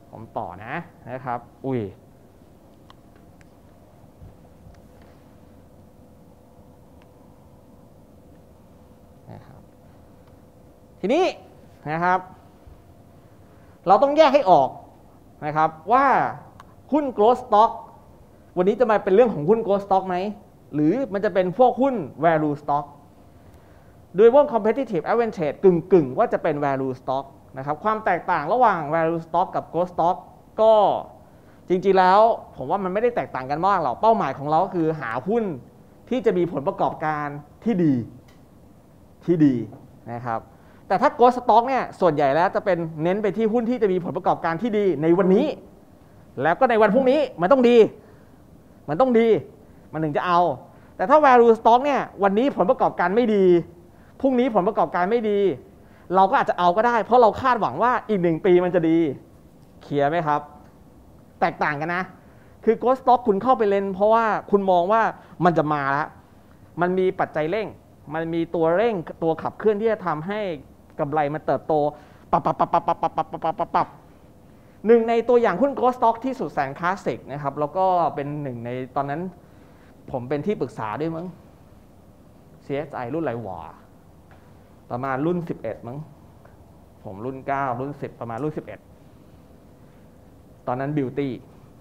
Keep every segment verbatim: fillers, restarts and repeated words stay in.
ผมต่อนะนะครับอุ้ยนะครับทีนี้นะครับเราต้องแยกให้ออกนะครับว่าหุ้น growth stock วันนี้จะมาเป็นเรื่องของหุ้น growth stock ไหมหรือมันจะเป็นพวกหุ้น value stock โดยว่า competitive advantage กึ่งกึ่งว่าจะเป็น value stock นะครับความแตกต่างระหว่าง value stock กับ growth stock ก็จริงๆแล้วผมว่ามันไม่ได้แตกต่างกันมากหรอกเป้าหมายของเราก็คือหาหุ้นที่จะมีผลประกอบการที่ดีที่ดีนะครับแต่ถ้า growth stock เนี่ยส่วนใหญ่แล้วจะเป็นเน้นไปที่หุ้นที่จะมีผลประกอบการที่ดีในวันนี้แล้วก็ในวันพรุ่งนี้มันต้องดีมันต้องดีมันถึงจะเอาแต่ถ้า value stock เนี่ยวันนี้ผลประกอบการไม่ดีพรุ่งนี้ผลประกอบการไม่ดีเราก็อาจจะเอาก็ได้เพราะเราคาดหวังว่าอีกหนึ่งปีมันจะดีเคลียร์ไหมครับแตกต่างกันนะคือ growth stock คุณเข้าไปเล่นเพราะว่าคุณมองว่ามันจะมาแล้วมันมีปัจจัยเร่งมันมีตัวเร่งตัวขับเคลื่อนที่จะทำให้กำไรมันเติบโตปับปับปับปับปับปับปับปับปับปับหนึ่งในตัวอย่างหุ้น growth stock ที่สุดแสนคลาสสิกนะครับแล้วก็เป็นหนึ่งในตอนนั้นผมเป็นที่ปรึกษาด้วยมั้ง ซี เอส ไอ รุ่นไรวะประมาณรุ่นสิบเอ็ดมั้งผมรุ่นเก้ารุ่นสิบประมาณรุ่นสิบเอ็ดตอนนั้น Beauty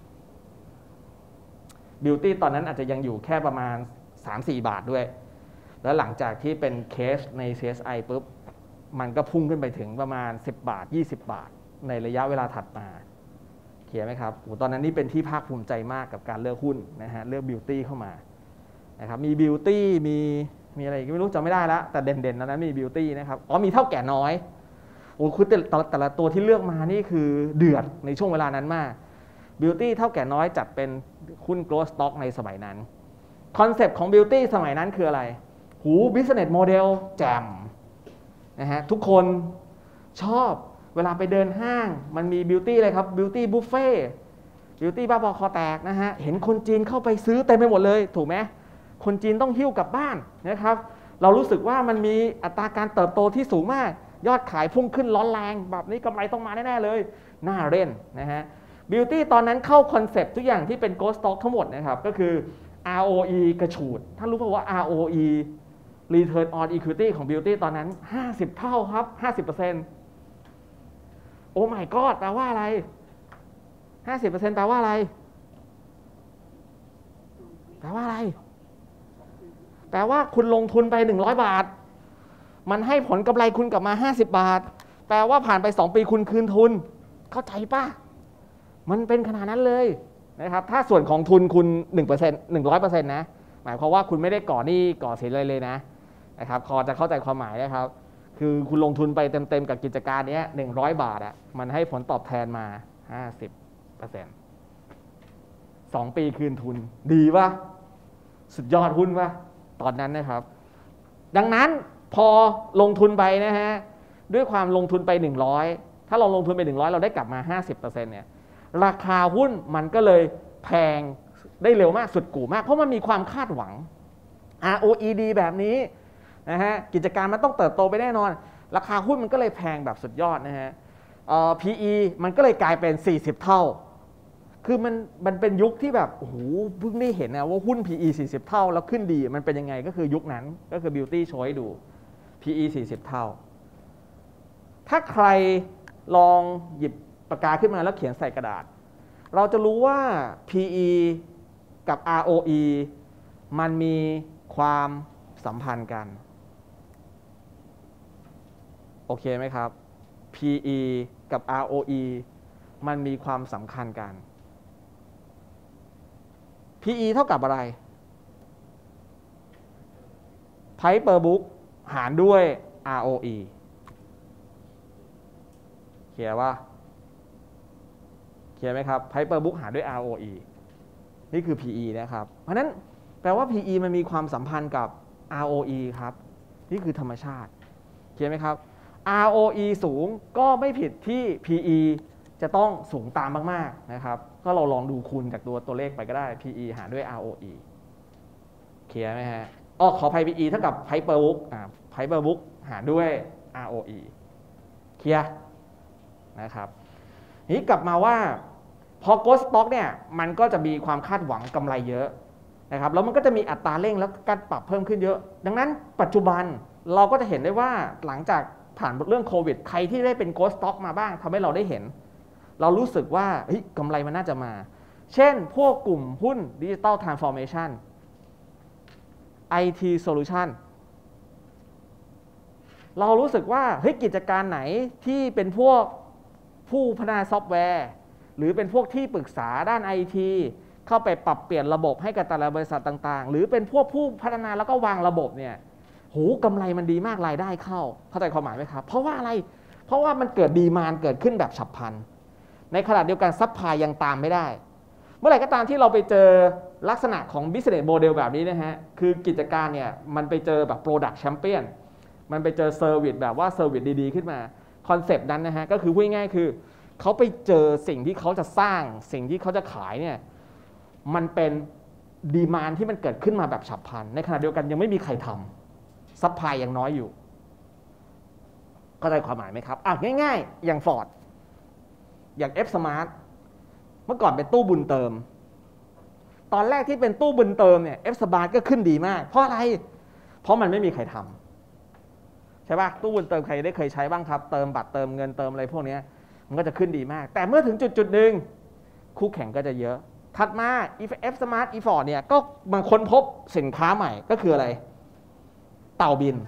Beauty ตอนนั้นอาจจะยังอยู่แค่ประมาณ สามถึงสี่ บาทด้วยแล้วหลังจากที่เป็นเคสใน ซี เอส ไอ ปุ๊บมันก็พุ่งขึ้นไปถึงประมาณสิบบาทยี่สิบบาทในระยะเวลาถัดมาเคลียร์ไหมครับโอ้ตอนนั้นนี่เป็นที่ภาคภูมิใจมากกับการเลือกหุ้นนะฮะเลือก Beauty เข้ามานะครับมี Beauty มีมีอะไรก็ไม่รู้จำไม่ได้แล้วแต่เด่นๆตอนนั้นมี Beauty นะครับอ๋อมีเท่าแก่น้อยโอ้คือแต่แต่ละตัวที่เลือกมานี่คือเดือดในช่วงเวลานั้นมาก Beauty เท่าแก่น้อยจัดเป็นหุ้น growth stock ในสมัยนั้นคอนเซปต์ของ Beauty สมัยนั้นคืออะไรหู business model แจ่มนะฮะทุกคนชอบเวลาไปเดินห้างมันมี Beauty เลยครับ Beauty buffet Beauty บ้าบอคอแตกนะฮะเห็นคนจีนเข้าไปซื้อเต็มไปหมดเลยถูกไหมคนจีนต้องหิ้วกลับบ้านนะครับเรารู้สึกว่ามันมีอัตราการเติบโตที่สูงมากยอดขายพุ่งขึ้นร้อนแรงแบบนี้กำไรต้องมาแน่ๆเลยน่าเล่นนะฮะ Beauty ตอนนั้นเข้าคอนเซปต์ทุกอย่างที่เป็น growth stock ทั้งหมดนะครับก็คือ อาร์ โอ อี กระฉูดท่านรู้ป่าวว่า อาร์ โอ อี Return on Equity ของ Beauty ตอนนั้นห้าสิบเท่าครับ ห้าสิบเปอร์เซ็นต์ โอ้ my god แปลว่าอะไร ห้าสิบเปอร์เซ็นต์ แปลว่าอะไรแปลว่าอะไรแปลว่าคุณลงทุนไปหนึ่งร้อยบาทมันให้ผลกำไรคุณกลับมาห้าสิบบาทแปลว่าผ่านไปสองปีคุณคืนทุนเข้าใจป่ะมันเป็นขนาดนั้นเลยนะครับถ้าส่วนของทุนคุณ หนึ่งเปอร์เซ็นต์ หนึ่งร้อยเปอร์เซ็นต์ นะหมายความว่าคุณไม่ได้ก่อหนี้ก่อสินอะไรเลยนะนะครับพอจะเข้าใจความหมายนะครับคือคุณลงทุนไปเต็มๆกับกิจการนี้หนึ่งร้อยบาทอ่ะมันให้ผลตอบแทนมาห้าสิบเปอร์เซ็นต์ สองปีคืนทุนดีป่ะสุดยอดหุ้นป่ะตอนนั้นนะครับดังนั้นพอลงทุนไปนะฮะด้วยความลงทุนไปหนึ่งร้อยถ้าเราลงทุนไปหนึ่งร้อยเราได้กลับมา ห้าสิบเปอร์เซ็นต์ เนี่ยราคาหุ้นมันก็เลยแพงได้เร็วมากสุดกู่มากเพราะมันมีความคาดหวัง อาร์ โอ อี ดี แบบนี้นะฮะกิจการมันต้องเติบโตไปแน่นอนราคาหุ้นมันก็เลยแพงแบบสุดยอดนะฮะเอ่อ พี อี มันก็เลยกลายเป็นสี่สิบเท่าคือมันมันเป็นยุคที่แบบโอ้โหเพิ่งได้เห็นนะว่าหุ้น พี อี สี่สิบเท่าแล้วขึ้นดีมันเป็นยังไงก็คือยุคนั้นก็คือ Beauty โชว์ให้ดู พี อี สี่สิบเท่าถ้าใครลองหยิบปากกาขึ้นมาแล้วเขียนใส่กระดาษเราจะรู้ว่า พี อี กับ อาร์ โอ อี มันมีความสัมพันธ์กันโอเคไหมครับ พี อี กับ อาร์ โอ อี มันมีความสำคัญกัน พี อี เท่ากับอะไร Price per book หารด้วย อาร์ โอ อี เคลียร์ว่าเคลียร์ไหมครับ Price per book หารด้วย อาร์ โอ อี นี่คือ พี อี นะครับเพราะนั้นแปลว่า พี อี มันมีความสัมพันธ์กับ อาร์ โอ อี ครับนี่คือธรรมชาติเคลียร์ไหมครับ อาร์ โอ อี สูงก็ไม่ผิดที่ พี อี จะต้องสูงตามมากๆนะครับก็เราลองดูคูณจากตัวตัวเลขไปก็ได้ พี อี หารด้วย อาร์ โอ อี เคลียร์ไหมฮะอ๋อขอ Price พี อี เท่ากับ Price per book อ่า Price per book หารด้วย อาร์ โอ อี เคลียร์นะครับทนี้กลับมาว่าพอ Growth Stock เนี่ยมันก็จะมีความคาดหวังกำไรเยอะนะครับแล้วมันก็จะมีอัตราเร่งแล้วการปรับเพิ่มขึ้นเยอะดังนั้นปัจจุบันเราก็จะเห็นได้ว่าหลังจากผ่านเรื่องโควิดใครที่ได้เป็น Growth Stock มาบ้างทำให้เราได้เห็นเรารู้สึกว่าเฮ้ยกำไรมันน่าจะมาเช่นพวกกลุ่มหุ้น Digital Transformation ไอ ที Solution เรารู้สึกว่าเฮ้ยกิจการไหนที่เป็นพวกผู้พัฒนาซอฟต์แวร์หรือเป็นพวกที่ปรึกษาด้าน ไอ ที เข้าไปปรับเปลี่ยนระบบให้กับแต่ละบริษัทต่างๆหรือเป็นพวกผู้พัฒนาแล้วก็วางระบบเนี่ยโหกำไรมันดีมากรายได้เข้าเข้าใจความหมายไหมครับเพราะว่าอะไรเพราะว่ามันเกิดดีมานด์เกิดขึ้นแบบฉับพลันในขณะเดียวกันซัพพลายยังตามไม่ได้เมื่อไหร่ก็ตามที่เราไปเจอลักษณะของ business model แบบนี้นะฮะคือกิจการเนี่ยมันไปเจอแบบ product champion มันไปเจอ service แบบว่า service ดีๆขึ้นมาคอนเซปต์นั้นนะฮะก็คือพูดง่ายๆคือเขาไปเจอสิ่งที่เขาจะสร้างสิ่งที่เขาจะขายเนี่ยมันเป็นดีมานด์ที่มันเกิดขึ้นมาแบบฉับพลันในขณะเดียวกันยังไม่มีใครทำซัพพลายยังน้อยอยู่เข้าใจความหมายไหมครับอ่ะง่ายๆอย่าง Ford อย่าง F Smart เมื่อก่อนเป็นตู้บุญเติมตอนแรกที่เป็นตู้บุญเติมเนี่ย F Smart ก็ขึ้นดีมากเพราะอะไรเพราะมันไม่มีใครทำใช่ป่ะตู้บุญเติมใครได้เคยใช้บ้างครับเติมบัตรเติมเงินเติมอะไรพวกนี้มันก็จะขึ้นดีมากแต่เมื่อถึงจุดจุดหนึ่งคู่แข่งก็จะเยอะถัดมา F Smart e Ford เนี่ยก็มาค้นพบสินค้าใหม่ก็คืออะไรเต่าบิน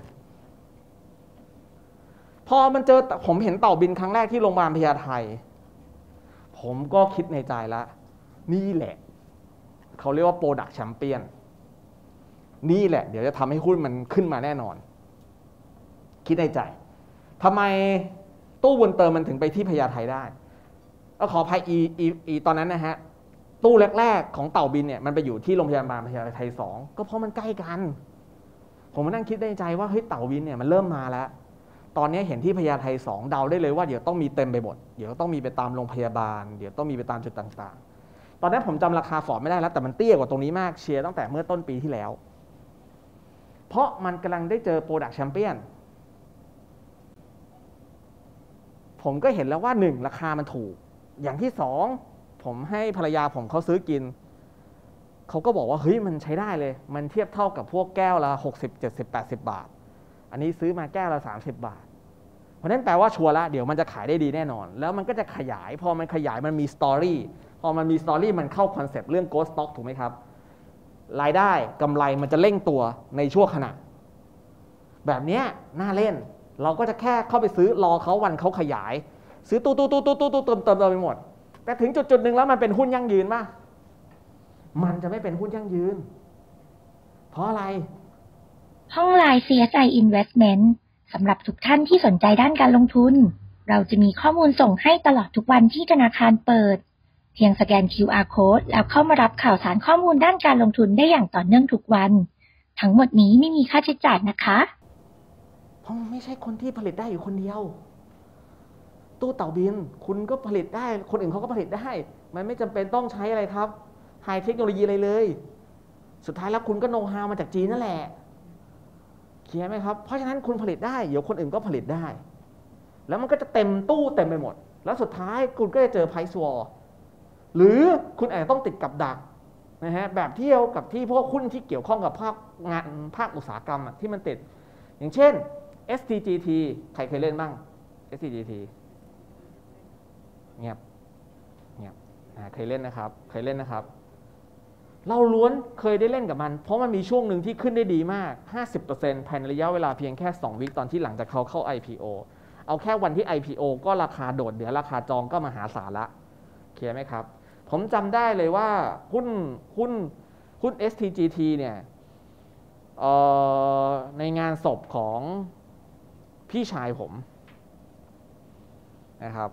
พอมันเจอผมเห็นเต่าบินครั้งแรกที่โรงพยาบาลพญาไทผมก็คิดในใจแล้วนี่แหละเขาเรียกว่า Product Champion นี่แหละเดี๋ยวจะทำให้หุ้นมันขึ้นมาแน่นอนคิดในใจทำไมตู้บุญเติมมันถึงไปที่พญาไทได้ก็ขออภัยอีอีอีตอนนั้นนะฮะตู้แรกๆของเต่าบินเนี่ยมันไปอยู่ที่โรงพยาบาลพญาไทสองก็เพราะมันใกล้กันผมมานั่งคิดในใจว่าเฮ้ยเต่าบินเนี่ยมันเริ่มมาแล้วตอนนี้เห็นที่พญาไทสองเดาได้เลยว่าเดี๋ยวต้องมีเต็มไปหมดเดี๋ยวต้องมีไปตามโรงพยาบาลเดี๋ยวต้องมีไปตามจุดต่างๆตอนนั้นผมจำราคาฟอร์ดไม่ได้แล้วแต่มันเตี้ยกว่าตรงนี้มากเชียร์ตั้งแต่เมื่อต้นปีที่แล้วเพราะมันกำลังได้เจอ Product Champion ผมก็เห็นแล้วว่าหนึ่งราคามันถูกอย่างที่สองผมให้ภรรยาผมเขาซื้อกินเขาก็บอกว่าเฮ้ยมันใช้ได้เลยมันเทียบเท่ากับพวกแก้วละหกสิบ เจ็ดสิบ แปดสิบบาทอันนี้ซื้อมาแก้วละสามสิบบาทเพราะนั้นแปลว่าชัวร์ละเดี๋ยวมันจะขายได้ดีแน่นอนแล้วมันก็จะขยายพอมันขยายมันมีสตอรี่พอมันมีสตอรี่มันเข้าคอนเซปต์เรื่อง Growth Stock ถูกไหมครับรายได้กำไรมันจะเร่งตัวในชั่วขณะแบบนี้น่าเล่นเราก็จะแค่เข้าไปซื้อรอเขาวันเขาขยายซื้อตู้ตู้ตู้ตู้ตู้ตู้เติมเติมเติมไปหมดแต่ถึงจุดจุดหนึ่งแล้วมันเป็นหุ้นยั่งยืนป่ะมันจะไม่เป็นหุ้นยั่งยืนเพราะอะไรห้องไลน์ ซี เอส ไอ Investment สำหรับทุกท่านที่สนใจด้านการลงทุนเราจะมีข้อมูลส่งให้ตลอดทุกวันที่ธนาคารเปิดเพียงสแกน คิว อาร์ Code แล้วเข้ามารับข่าวสารข้อมูลด้านการลงทุนได้อย่างต่อเนื่องทุกวันทั้งหมดนี้ไม่มีค่าใช้จ่ายนะคะเพราะไม่ใช่คนที่ผลิตได้อยู่คนเดียวตู้เต่าบินคุณก็ผลิตได้คนอื่นเขาก็ผลิตได้มันไม่จำเป็นต้องใช้อะไรครับไฮเทคโนโลยีอะไรเลยสุดท้ายแล้วคุณก็โน้ตฮาวมาจากจีนนั่นแหละเคลียร์ไหมครับเพราะฉะนั้นคุณผลิตได้เดี๋ยวคนอื่นก็ผลิตได้แล้วมันก็จะเต็มตู้เต็มไปหมดแล้วสุดท้ายคุณก็จะเจอไพรซ์วอร์หรือคุณอาจจะต้องติดกับดักนะฮะแบบเที่ยวกับที่พวกหุ้นที่เกี่ยวข้องกับภาคงานภาคอุตสาหกรรมที่มันติดอย่างเช่น เอส ที จี ที ใครเคยเล่นบ้าง เอส ที จี ที เงียบเงียบเคยเล่นนะครับเคยเล่นนะครับเราล้วนเคยได้เล่นกับมันเพราะมันมีช่วงหนึ่งที่ขึ้นได้ดีมาก ห้าสิบเปอร์เซ็นต์ ภายในระยะเวลาเพียงแค่สองวิคตอนที่หลังจากเขาเข้า ไอ พี โอ เอาแค่วันที่ ไอ พี โอ ก็ราคาโดดเดี๋ยวราคาจองก็มหาศาลละเคลียร์ไหมครับผมจำได้เลยว่าหุ้นหุ้นหุ้น เอส ที จี ที เนี่ยในงานศพของพี่ชายผมนะครับ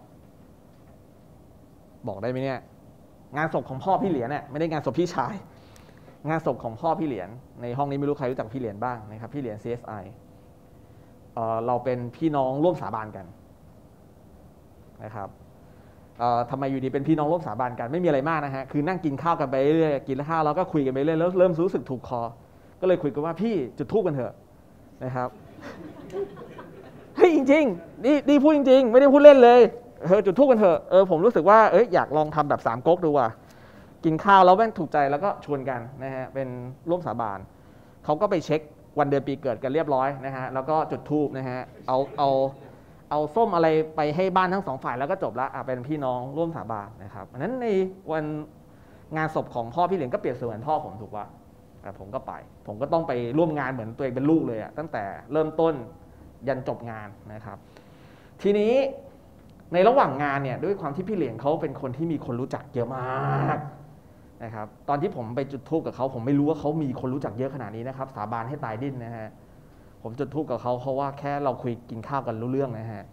บอกได้ไหมเนี่ยงานศพของพ่อพี่เหรียญเนี่ยไม่ได้งานศพพี่ชายงานศพของพ่อพี่เหรียญในห้องนี้ไม่รู้ใครรู้จักพี่เหรียญบ้างนะครับพี่เหรียญ ซี เอส ไอ เอ่อเราเป็นพี่น้องร่วมสาบานกันนะครับเอ่อทำไมอยู่ดีเป็นพี่น้องร่วมสาบานกันไม่มีอะไรมากนะฮะคือนั่งกินข้าวกันไปเรื่อยกินข้าวแล้วก็คุยกันไปเรื่อยแล้วเริ่มรู้สึกถูกคอก็เลยคุยกันว่าพี่จุดธูปกันเถอะนะครับเฮ้ยจริงๆนี่นี่พูดจริงๆไม่ได้พูดเล่นเลยเออจุดทูบกันเถอะเออผมรู้สึกว่าเอ้ยอยากลองทำแบบสามก๊กดูว่ะกินข้าวแล้วแม่งถูกใจแล้วก็ชวนกันนะฮะเป็นร่วมสาบานเขาก็ไปเช็ควันเดือนปีเกิดกันเรียบร้อยนะฮะแล้วก็จุดธูปนะฮะเอาเอาเอาส้มอะไรไปให้บ้านทั้งสองฝ่ายแล้วก็จบละอ่ะเป็นพี่น้องร่วมสาบานนะครับอันนั้นในวันงานศพของพ่อพี่เหรียญก็เปรียบเสมือนพ่อผมถูกป่ะแต่ผมก็ไปผมก็ต้องไปร่วมงานเหมือนตัวเองเป็นลูกเลยอ่ะตั้งแต่เริ่มต้นยันจบงานนะครับทีนี้ในระหว่างงานเนี่ยด้วยความที่พี่เหรียญเขาเป็นคนที่มีคนรู้จักเยอะมากนะครับตอนที่ผมไปจุดธูปกับเขาผมไม่รู้ว่าเขามีคนรู้จักเยอะขนาดนี้นะครับสาบานให้ตายดิ้นนะฮะผมจุดธูปกับเขาเพราะว่าแค่เราคุยกินข้าวกันรู้เรื่องนะฮะ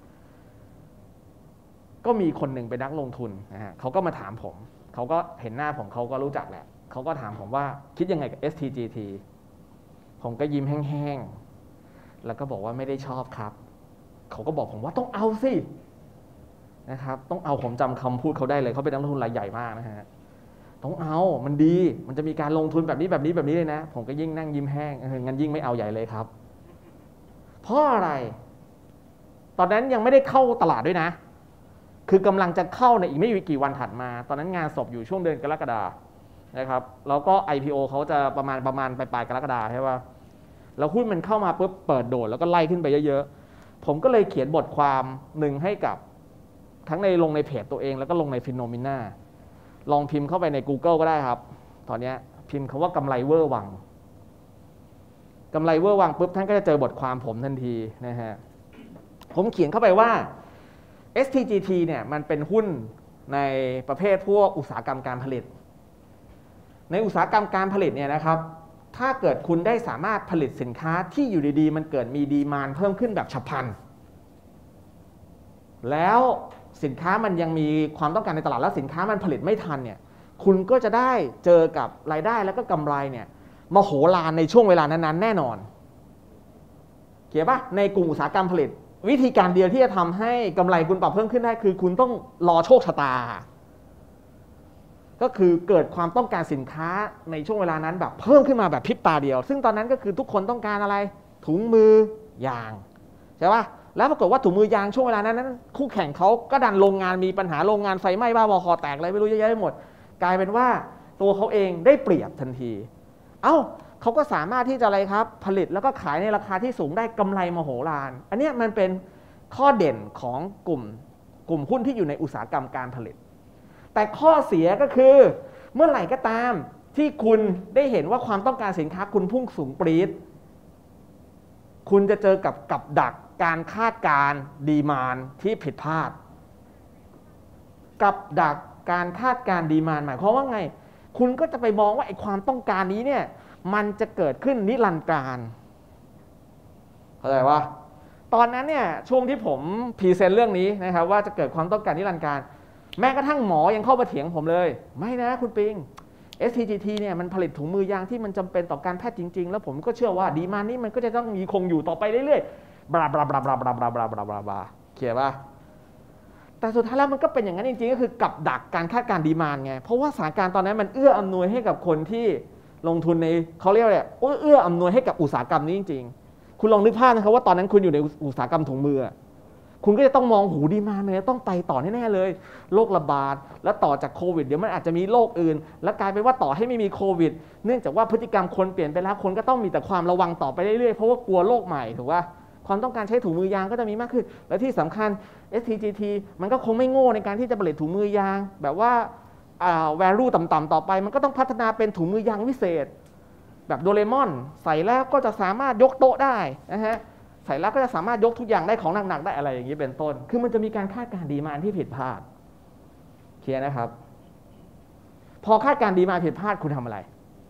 ก็มีคนหนึ่งเป็นนักลงทุนนะฮะเขาก็มาถามผมเขาก็เห็นหน้าผมเขาก็รู้จักแหละเขาก็ถามผมว่าคิดยังไงกับ เอส ที จี ที ผมก็ยิ้มแห้งๆแล้วก็บอกว่าไม่ได้ชอบครับเขาก็บอกผมว่าต้องเอาสินะครับต้องเอาผมจำคำพูดเขาได้เลยเขาเป็นนักลงทุนรายใหญ่มากนะฮะต้องเอามันดีมันจะมีการลงทุนแบบนี้แบบนี้แบบนี้เลยนะผมก็ยิ่งนั่งยิ้มแห้งงั้นยิ่งไม่เอาใหญ่เลยครับเพราะอะไรตอนนั้นยังไม่ได้เข้าตลาดด้วยนะคือกำลังจะเข้าในอีกไม่กี่วันถัดมาตอนนั้นงานศพอยู่ช่วงเดือนกรกฎานะครับแล้วก็ ไอ พี โอ เขาจะประมาณประมาณปลายกรกฎาใช่ป่ะแล้วหุ้นมันเข้ามาปุ๊บเปิดโดดแล้วก็ไล่ขึ้นไปเยอะๆผมก็เลยเขียนบทความหนึ่งให้กับทั้งในลงในเพจตัวเองแล้วก็ลงในฟิโนมิน่าลองพิมพ์เข้าไปใน Google ก็ได้ครับตอนนี้พิมพ์คำว่ากำไรเวอร์วังกำไรเวอร์วังปุ๊บท่านก็จะเจอบทความผมทันทีนะฮะผมเขียนเข้าไปว่า เอส ที จี ที เนี่ยมันเป็นหุ้นในประเภทพวกอุตสาหกรรมการผลิตในอุตสาหกรรมการผลิตเนี่ยนะครับถ้าเกิดคุณได้สามารถผลิตสินค้าที่อยู่ดีๆมันเกิดมีดีมานด์เพิ่มขึ้นแบบฉับพลันแล้วสินค้ามันยังมีความต้องการในตลาดแล้วสินค้ามันผลิตไม่ทันเนี่ยคุณก็จะได้เจอกับรายได้แล้วก็กำไรเนี่ยมโหฬารในช่วงเวลานั้นๆแน่นอนเขียนป่ะในกลุ่มอุตสาหกรรมผลิตวิธีการเดียวที่จะทำให้กำไรคุณปรับเพิ่มขึ้นได้คือคุณต้องรอโชคชะตาก็คือเกิดความต้องการสินค้าในช่วงเวลานั้นแบบเพิ่มขึ้นมาแบบพริบตาเดียวซึ่งตอนนั้นก็คือทุกคนต้องการอะไรถุงมือยางใช่ป่ะแล้วปรากฏว่าถุงมือยางช่วงเวลานั้นคู่แข่งเขาก็ดันโรงงานมีปัญหาโรงงานไฟไหม้บ้าบอคอแตกอะไรไม่รู้เยอะแยะไปหมดกลายเป็นว่าตัวเขาเองได้เปรียบทันทีเอ้าเขาก็สามารถที่จะอะไรครับผลิตแล้วก็ขายในราคาที่สูงได้กำไรมโหฬารอันนี้มันเป็นข้อเด่นของกลุ่มกลุ่มหุ้นที่อยู่ในอุตสาหกรรมการผลิตแต่ข้อเสียก็คือเมื่อไหร่ก็ตามที่คุณได้เห็นว่าความต้องการสินค้าคุณพุ่งสูงปรี๊ดคุณจะเจอกับกับดักการคาดการณ์ดีมานด์ที่ผิดพลาดกับดักการคาดการณ์ดีมานด์หมายความว่าไงคุณก็จะไปมองว่าไอ้ความต้องการนี้เนี่ยมันจะเกิดขึ้นนิรันดร์การเข้าใจว่าตอนนั้นเนี่ยช่วงที่ผมพรีเซนต์เรื่องนี้นะครับว่าจะเกิดความต้องการนิรันดร์การแม้กระทั่งหมอยังเข้ามาเถียงผมเลยไม่นะคุณปิง เอส ที จี ที เนี่ยมันผลิตถุงมือยางที่มันจำเป็นต่อการแพทย์จริงๆแล้วผมก็เชื่อว่าดีมานด์นี้มันก็จะต้องมีคงอยู่ต่อไปเรื่อยๆบลาบลาบลาบลาบลาบลาบลาบลาบลาบลาเขียนป่ะแต่สุดท้ายแล้วมันก็เป็นอย่างนั้นจริงๆก็คือกับดักการคาดการณ์ดีมานด์ไงเพราะว่าสถานการณ์ตอนนั้นมันเอื้ออำนวยให้กับคนที่ลงทุนในเขาเรียกอะไรเอื้ออำนวยให้กับอุตสาหกรรมนี้จริงๆคุณลองนึกภาพนะครับว่าตอนนั้นคุณอยู่ในอุตสาหกรรมถุงมือคุณก็จะต้องมองหูดีมานด์เลยต้องไปต่อแน่ๆเลยโรคระบาดแล้วต่อจากโควิดเดี๋ยวมันอาจจะมีโรคอื่นแล้วกลายเป็นว่าต่อให้ไม่มีโควิดเนื่องจากว่าพฤติกรรมคนเปลี่ยนไปแล้วคนก็ต้องมีแต่ความระวังต่อไปเรื่อยๆเพราะว่ากลัวโรคใหม่ถูกป่ะความต้องการใช้ถุงมือยางก็จะมีมากขึ้นและที่สำคัญ เอส ที จี ที มันก็คงไม่โง่ในการที่จะผลิตถุงมือยางแบบว่าอ่า value ต่ำๆต่อไปมันก็ต้องพัฒนาเป็นถุงมือยางวิเศษแบบโดเรมอนใส่แล้วก็จะสามารถยกโต๊ะได้นะฮะใส่แล้วก็จะสามารถยกทุกอย่างได้ของหนักๆได้อะไรอย่างนี้เป็นต้นคือมันจะมีการคาดการณ์ดีมานด์ที่ผิดพลาดเคลียร์นะครับพอคาดการณ์ดีมานด์ผิดพลาดคุณทำอะไร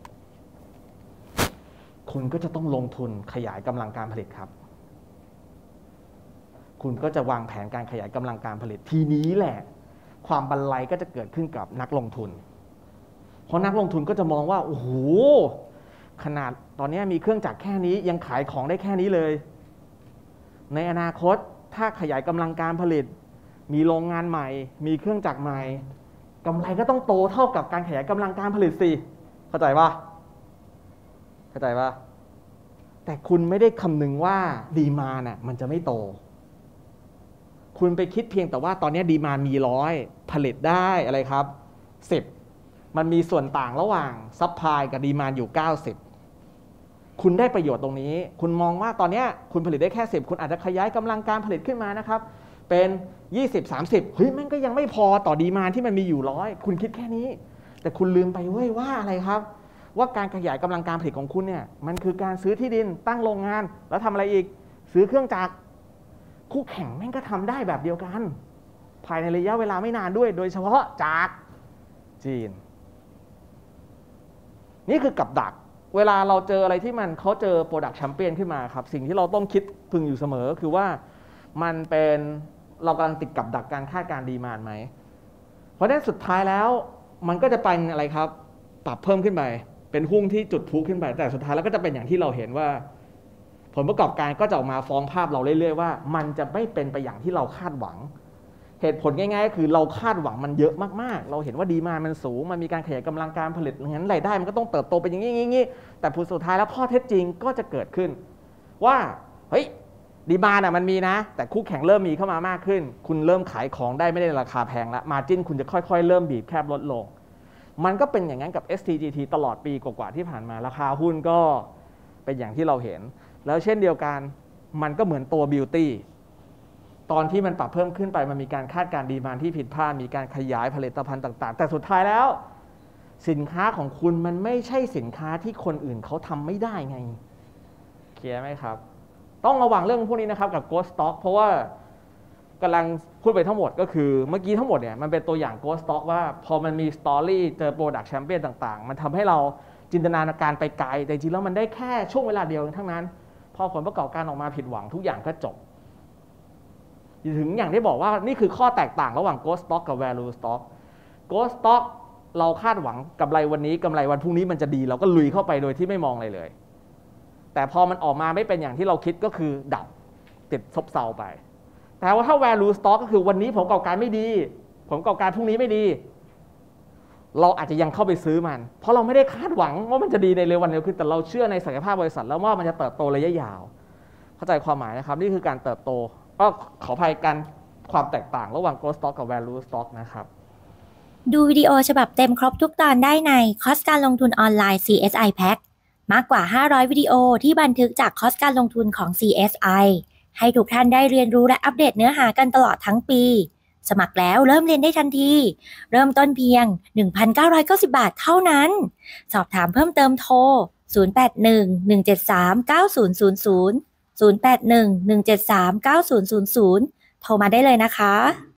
คุณก็จะต้องลงทุนขยายกำลังการผลิตครับคุณก็จะวางแผนการขยายกำลังการผลิตทีนี้แหละความบันไลก็จะเกิดขึ้นกับนักลงทุนเพราะนักลงทุนก็จะมองว่าโอ้โหขนาดตอนนี้มีเครื่องจักรแค่นี้ยังขายของได้แค่นี้เลยในอนาคตถ้าขยายกำลังการผลิตมีโรงงานใหม่มีเครื่องจักรใหม่กำไรก็ต้องโตเท่ากับการขยายกำลังการผลิตสิเข้าใจป่ะเข้าใจป่ะแต่คุณไม่ได้คำนึงว่าดีมานด์น่ะมันจะไม่โตคุณไปคิดเพียงแต่ว่าตอนนี้ดีมานด์มีร้อยผลิตได้อะไรครับสิบมันมีส่วนต่างระหว่างซัพพลายกับดีมานด์อยู่เก้าสิบคุณได้ประโยชน์ตรงนี้คุณมองว่าตอนนี้คุณผลิตได้แค่สิบคุณอาจจะขยายกำลังการผลิตขึ้นมานะครับเป็นยี่สิบ สามสิบเฮ้ยแม่งก็ยังไม่พอต่อดีมานด์ที่มันมีอยู่ร้อยคุณคิดแค่นี้แต่คุณลืมไปเว้ยว่าอะไรครับว่าการขยายกำลังการผลิตของคุณเนี่ยมันคือการซื้อที่ดินตั้งโรงงานแล้วทำอะไรอีกซื้อเครื่องจักรคู่แข่งแม่งก็ทำได้แบบเดียวกันภายในระยะเวลาไม่นานด้วยโดยเฉพาะจากจีนนี่คือกับดักเวลาเราเจออะไรที่มันเขาเจอโปรดักต์แชมเปี้ยนขึ้นมาครับสิ่งที่เราต้องคิดพึงอยู่เสมอคือว่ามันเป็นเรากำลังติดกับดักการคาดการณ์ดีมานด์ไหมเพราะฉะนั้นสุดท้ายแล้วมันก็จะเป็นอะไรครับปรับเพิ่มขึ้นไปเป็นหุ้นที่จุดพุขึ้นไปแต่สุดท้ายแล้วก็จะเป็นอย่างที่เราเห็นว่าผลประกอบการก็จะออกมาฟ้องภาพเราเรื่อยๆว่ามันจะไม่เป็นไปอย่างที่เราคาดหวังเหตุผลง่ายๆก็คือเราคาดหวังมันเยอะมากๆเราเห็นว่าดีมานด์มันสูงมันมีการขยายกำลังการผลิตงั้นรายได้มันก็ต้องเติบโตไปอย่างนี้ๆแต่ผลสุดท้ายแล้วข้อเท็จจริงก็จะเกิดขึ้นว่าเฮ้ยดีมานด์อ่ะมันมีนะแต่คู่แข่งเริ่มมีเข้ามามากขึ้นคุณเริ่มขายของได้ไม่ได้ราคาแพงแล้วมาร์จิ้นคุณจะค่อยๆเริ่มบีบแคบลดลงมันก็เป็นอย่างนั้นกับ เอส ที จี ที ตลอดปีกว่าๆที่ผ่านมาราคาหุ้นก็เป็นอย่างที่เราเห็นแล้วเช่นเดียวกันมันก็เหมือนตัวบิวตี้ตอนที่มันปรับเพิ่มขึ้นไปมันมีการคาดการณ์ดีมานด์ที่ผิดพลาดมีการขยายผลิตภัณฑ์ต่างๆแต่สุดท้ายแล้วสินค้าของคุณมันไม่ใช่สินค้าที่คนอื่นเขาทำไม่ได้ไงเคลียร์ไหมครับต้องระวังเรื่องพวกนี้นะครับกับ Ghost Stock เพราะว่ากำลังพูดไปทั้งหมดก็คือเมื่อกี้ทั้งหมดเนี่ยมันเป็นตัวอย่าง Ghost Stock ว่าพอมันมีสตอรี่เจอ Product Champion ต่างๆมันทำให้เราจินตนาการไปไกลแต่จริงแล้วมันได้แค่ช่วงเวลาเดียวทั้งนั้นพอผลประกอบการออกมาผิดหวังทุกอย่างก็จบถึงอย่างที่บอกว่านี่คือข้อแตกต่างระหว่าง Ghost Stock กับ Value Stock Ghost Stock เราคาดหวังกำไรวันนี้กำไรวันพรุ่งนี้มันจะดีเราก็ลุยเข้าไปโดยที่ไม่มองอะไรเลยแต่พอมันออกมาไม่เป็นอย่างที่เราคิดก็คือดับติดซบเซาไปแต่ว่าถ้า value stock ก็คือวันนี้ผลประกอบการไม่ดีผลประกอบการพรุ่งนี้ไม่ดีเราอาจจะยังเข้าไปซื้อมันเพราะเราไม่ได้คาดหวังว่ามันจะดีในเร็ววันเร็วขึ้นแต่เราเชื่อในศักยภาพบริษัทแล้วว่ามันจะเติบโตระยะยาวเข้าใจความหมายนะครับนี่คือการเติบโตก็ขออภัยกันความแตกต่างระหว่าง growth stock กับ value stock นะครับดูวิดีโอฉบับเต็มครบทุกตอนได้ในคอร์สการลงทุนออนไลน์ ซี เอส ไอ Pack มากกว่าห้าร้อยวิดีโอที่บันทึกจากคอร์สการลงทุนของ ซี เอส ไอ ให้ทุกท่านได้เรียนรู้และอัปเดตเนื้อหากันตลอดทั้งปีสมัครแล้วเริ่มเรียนได้ทันทีเริ่มต้นเพียง หนึ่งพันเก้าร้อยเก้าสิบ บาทเท่านั้นสอบถามเพิ่มเติมโทรศูนย์ แปด หนึ่ง หนึ่ง เจ็ด สาม เก้า ศูนย์ ศูนย์ ศูนย์ ศูนย์ แปด หนึ่ง หนึ่ง เจ็ด สาม เก้า ศูนย์ ศูนย์ ศูนย์โทรมาได้เลยนะคะ